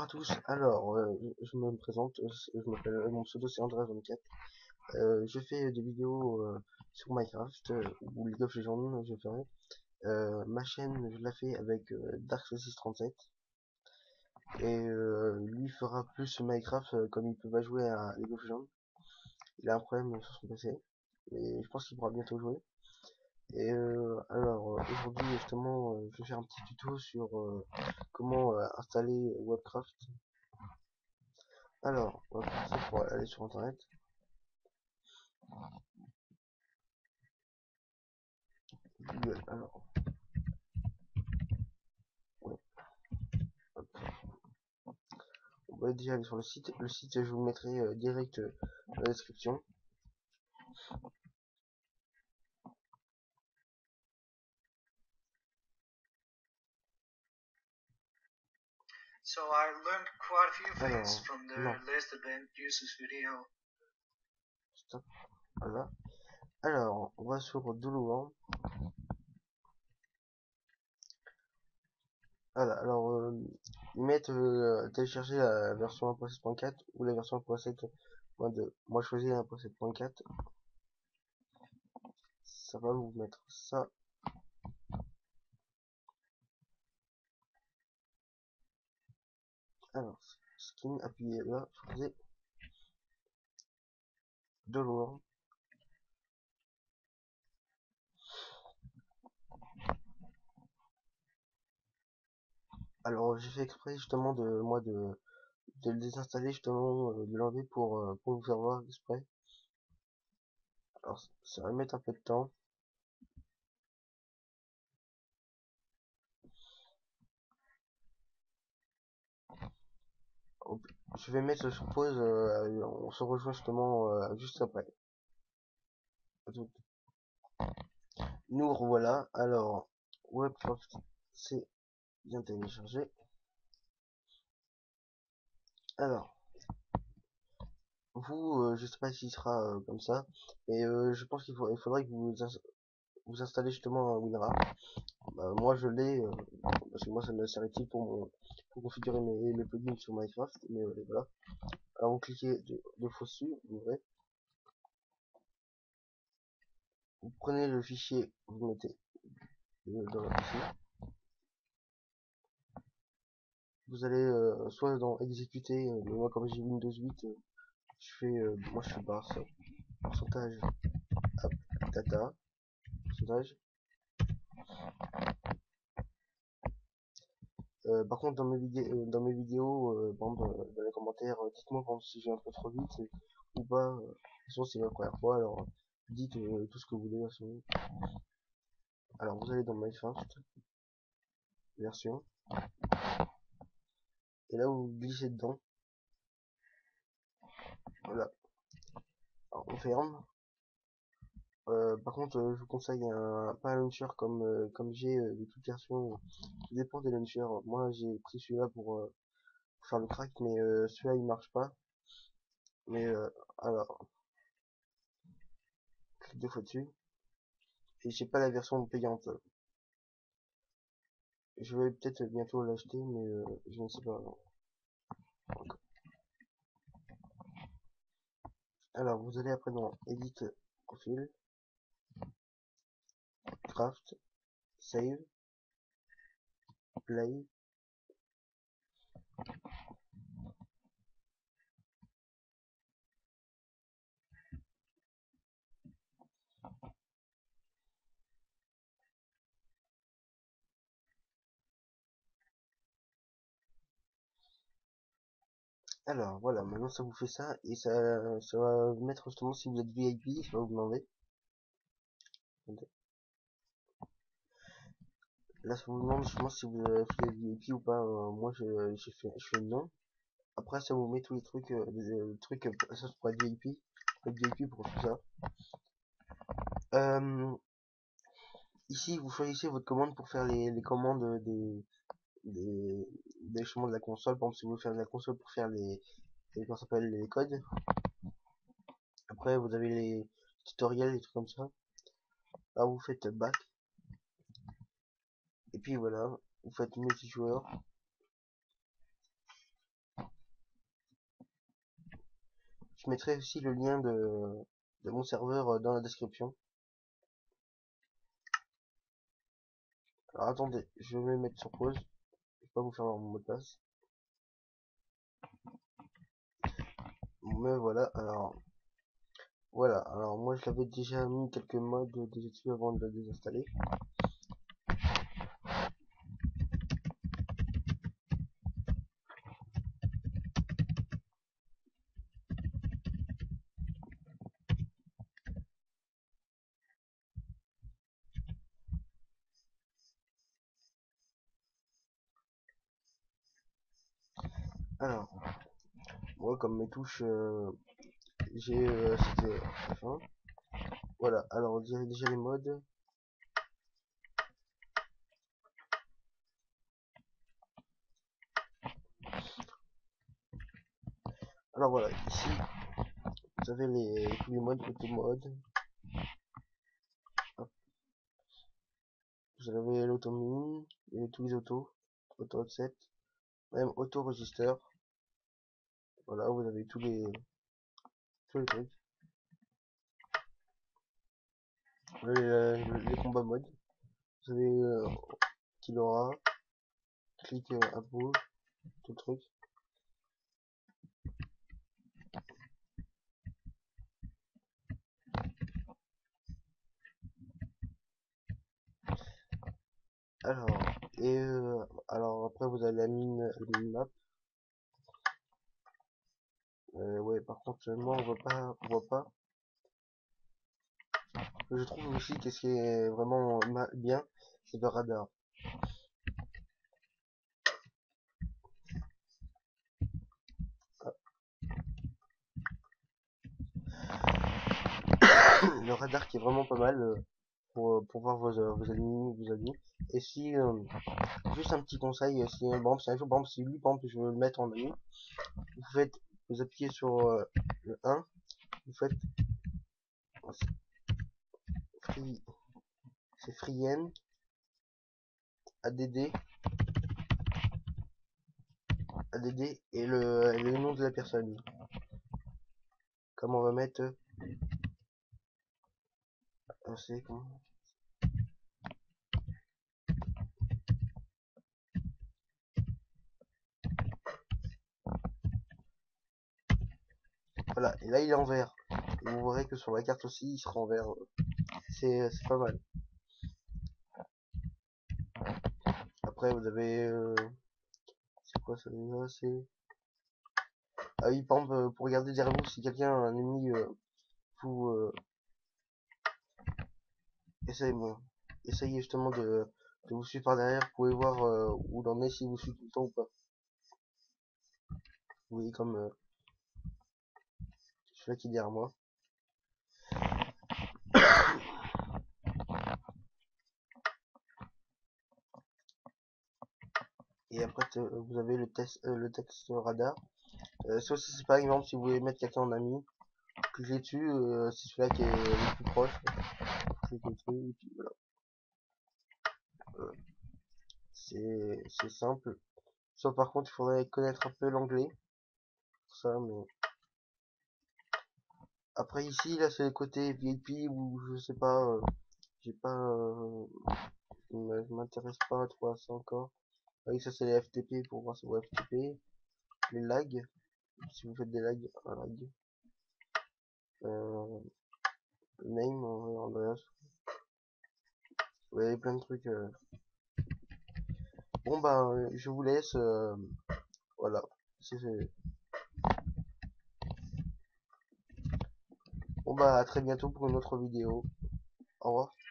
à tous, alors je me présente, je m'appelle, mon pseudo c'est Andrea24. Je fais des vidéos sur Minecraft ou League of Legends, je ferai. Ma chaîne, je la fais avec Dark637 et lui fera plus Minecraft comme il peut pas jouer à League of Legends. Il a un problème sur son PC, mais je pense qu'il pourra bientôt jouer. Et aujourd'hui justement, je vais faire un petit tuto sur comment installer Webcraft. Alors, on va commencer pour aller sur internet. Google, alors, ouais, hop. On va déjà aller sur le site. Le site, je vous le mettrai direct dans la description. So I learned quite a few things Alors, from the non, last advanced users video. stop, voilà. Alors, on va sur Doloworld. Voilà, alors, ils mettent télécharger la version 1.7.4 ou la version 1.7.2. Moi, je choisis la 1.7.4. Ça va vous mettre ça. Alors, skin, appuyez là, choisissez Doloworld. Alors, j'ai fait exprès justement de le désinstaller justement, de l'enlever pour vous faire voir exprès. Alors ça va mettre un peu de temps. Je vais mettre sur pause, on se rejoint justement juste après. Nous revoilà. Alors, Webcraft, c'est bien téléchargé. Alors, vous, je sais pas s'il sera comme ça, mais je pense il faudrait que vous installez justement un WinRAR. Bah, moi je l'ai, parce que moi ça me sert utile pour configurer mes plugins sur Minecraft, mais voilà. Alors vous cliquez deux fois dessus, vous ouvrez, vous prenez le fichier, vous le mettez dans la PC. Vous allez soit dans exécuter, mais moi comme j'ai Windows 8, je fais, moi je fais barre ça, pourcentage app data, pourcentage. Par contre dans mes vidéos, par exemple, dans les commentaires, dites-moi par exemple, si j'ai un peu trop vite ou pas. De toute façon c'est ma première fois, alors dites tout ce que vous voulez. Alors vous allez dans Minecraft, version, et là vous glissez dedans. Voilà. Alors, on ferme. Par contre, je vous conseille pas un launcher comme j'ai de toute version. Tout dépend des launchers. Moi, j'ai pris celui-là pour faire le crack, mais celui-là il marche pas. Mais alors, clique deux fois dessus. Et j'ai pas la version payante. Je vais peut-être bientôt l'acheter, mais je ne sais pas. Alors, vous allez après dans Edit Profil, Craft, Save, Play. Alors voilà, maintenant ça vous fait ça et ça va vous mettre justement si vous êtes VIP, ça va vous demander. Là ça vous demande justement si vous avez fait VIP ou pas. Moi je fais non. Après ça vous met tous les trucs, ça pour être VIP, pour tout ça. Ici vous choisissez votre commande pour faire les commandes des, des chemins de la console. Par exemple si vous voulez faire de la console pour faire comment ça s'appelle, les codes. Après vous avez les tutoriels, les trucs comme ça. Là vous faites back. Et puis voilà, vous faites multijoueur. Je mettrai aussi le lien de mon serveur dans la description. Alors attendez, je vais me mettre sur pause. Je vais pas vous faire mon mot de passe. Mais voilà, alors moi je l'avais déjà mis quelques mods dessus avant de le désinstaller. Alors, moi comme mes touches, j'ai c'était F1. Voilà, alors on dirait déjà les mods. Alors voilà, ici vous avez tous les modes, auto mode. Vous avez l'auto mine, et tous les autos, auto offset, même auto register. Voilà, vous avez tous les trucs. Vous avez les combats mode. Vous avez qu'il aura, clic à pause, tout le truc. Alors, alors après vous avez la mine map. Ouais, par contre, moi on voit pas. Je trouve aussi que ce qui est vraiment bien, c'est le radar. Le radar qui est vraiment pas mal pour voir vos ennemis, vos amis. Et si, juste un petit conseil, si, par exemple, si un jour, par exemple, si lui, par exemple, je veux le mettre en ami, vous appuyez sur le 1, vous faites free, c'est freeN, ADD, ADD et le nom de la personne. Comme on va mettre, c'est comment? Voilà, et là il est en vert. Et vous verrez que sur la carte aussi, il sera en vert. C'est pas mal. Après, vous avez... c'est quoi ça déjà? C'est... Ah oui, par exemple, pour regarder derrière vous, si quelqu'un, un ennemi, vous... essayez justement de vous suivre par derrière. Vous pouvez voir où il en est, si vous suivez tout le temps ou pas. Vous voyez comme celui-là qui est derrière moi. Et après, vous avez le texte radar. Ça aussi, c'est par exemple, si vous voulez mettre quelqu'un en ami, cliquez dessus, c'est celui-là qui est le plus proche. Cliquez dessus, et puis voilà. C'est simple. Sauf par contre, il faudrait connaître un peu l'anglais. Pour ça, mais... Après ici, là, c'est le côté VIP où je sais pas, j'ai pas, je m'intéresse pas trop à ça encore. Ah oui, ça c'est les FTP pour voir si vous FTP. Les lags, si vous faites des lags, un lag. Euh, name, Andreas. Vous avez plein de trucs. Bon bah, je vous laisse. Voilà, c'est fait. Bon bah, à très bientôt pour une autre vidéo. Au revoir.